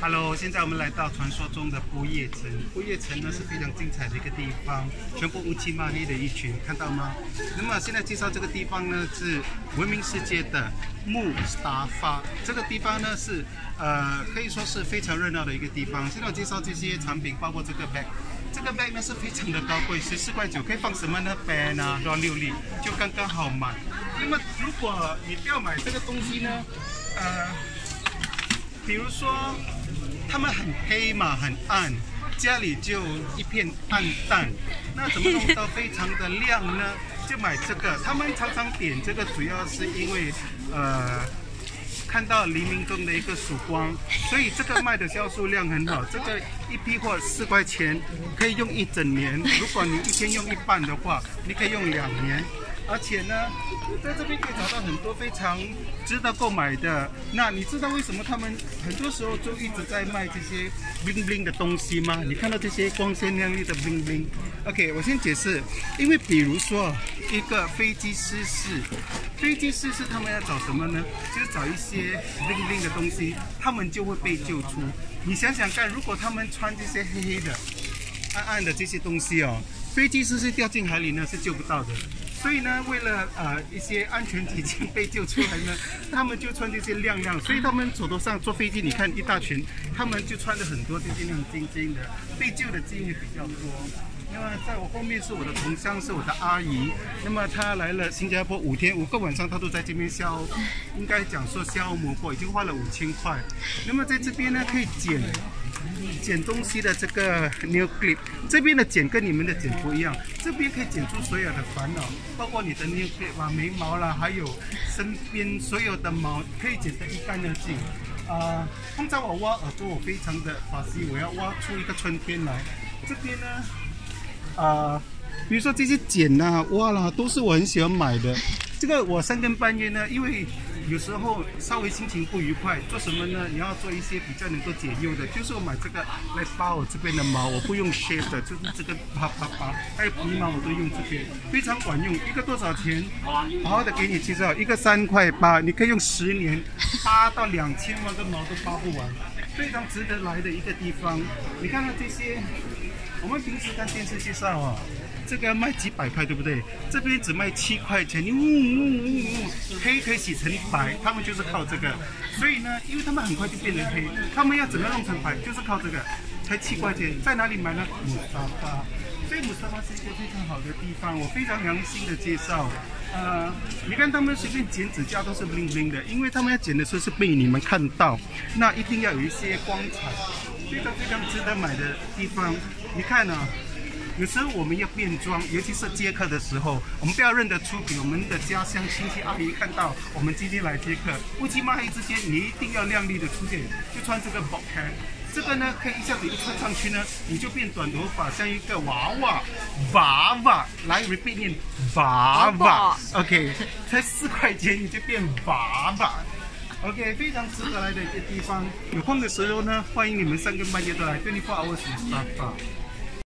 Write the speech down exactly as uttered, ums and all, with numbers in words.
Hello， 现在我们来到传说中的波叶城。波叶城呢是非常精彩的一个地方，全部乌漆嘛黑的一群，看到吗？那么现在介绍这个地方呢是闻名世界的穆斯塔法。这个地方呢是呃可以说是非常热闹的一个地方。现在我介绍这些产品，包括这个 bag。这个 bag 呢是非常的高贵，十四块九，可以放什么呢 ？pen 啊，乱六粒，就刚刚好买。那么如果你不要买这个东西呢，呃，比如说他们很黑嘛，很暗，家里就一片暗淡，那怎么弄到非常的亮呢？就买这个。他们常常点这个，主要是因为呃。看到黎明中的一个曙光，所以这个卖的销售量很好。这个一批货四块钱，可以用一整年。如果你一天用一半的话，你可以用两年。而且呢，在这边可以找到很多非常值得购买的。那你知道为什么他们很多时候就一直在卖这些 bling bling 的东西吗？你看到这些光鲜亮丽的 bling bling。OK， 我先解释，因为比如说一个飞机失事，飞机失事他们要找什么呢？就是找一些 bling bling 的东西，他们就会被救出。你想想看，如果他们穿这些黑黑的、暗暗的这些东西哦，飞机失事掉进海里呢是救不到的。所以呢，为了呃一些安全起见被救出来呢，他们就穿这些亮亮。所以他们手头上坐飞机，你看一大群，他们就穿着很多这些亮晶晶的，被救的机会比较多。那么在我后面是我的同乡，是我的阿姨。那么她来了新加坡五天，五个晚上她都在这边消，应该讲说消磨过，已经花了五千块。那么在这边呢，可以剪。剪东西的这个 nail clip， 这边的剪跟你们的剪不一样，这边可以剪出所有的烦恼，包括你的 nail clip 啊、眉毛啦，还有身边所有的毛，可以剪得一干二净。啊、呃，通常我挖耳朵，我非常的法西，我要挖出一个春天来。这边呢，啊、呃，比如说这些剪啊、挖啦，都是我很喜欢买的。这个我三更半夜呢，因为有时候稍微心情不愉快，做什么呢？你要做一些比较能够解忧的，就是我买这个来拔我这边的毛，我不用 shave 的，就是这个拔拔拔，还有皮毛我都用这边，非常管用。一个多少钱？好好的给你介绍，一个三块八，你可以用十年，拔到两千万根毛都拔不完，非常值得来的一个地方。你看看这些，我们平时看电视介绍啊。这个要卖几百块，对不对？这边只卖七块钱，嗯嗯嗯嗯，黑可以洗成白，他们就是靠这个。所以呢，因为他们很快就变成黑，他们要怎么弄成白，就是靠这个，才七块钱。在哪里买呢？姆沙巴。所以姆沙巴是一个非常好的地方，我非常良心的介绍。呃，你看他们随便剪指甲都是 bling bling 的，因为他们要剪的时候是被你们看到，那一定要有一些光彩，非常非常值得买的地方。你看啊。有时候我们要变装，尤其是接客的时候，我们不要认得出给我们的家乡亲戚阿姨看到我们今天来接客。乌漆嘛黑之间，你一定要亮丽的出现，就穿这个 bob hat。这个呢，可以一下子一穿上去呢，你就变短头发，像一个娃娃，娃娃。来 repeat 念娃娃 ，OK， 才四块钱你就变娃娃。OK， 非常值得来的一个地方。有空的时候呢，欢迎你们三更半夜都来，twenty four hours 沙发。